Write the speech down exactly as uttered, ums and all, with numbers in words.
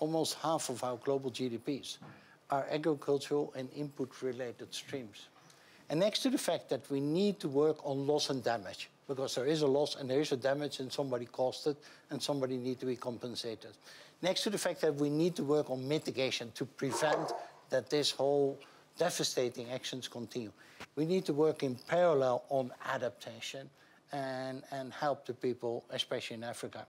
almost half of our global G D Ps are agricultural and input-related streams. And next to the fact that we need to work on loss and damage, because there is a loss and there is a damage and somebody caused it and somebody needs to be compensated. Next to the fact that we need to work on mitigation to prevent that this whole devastating actions continue. We need to work in parallel on adaptation and, and help the people, especially in Africa.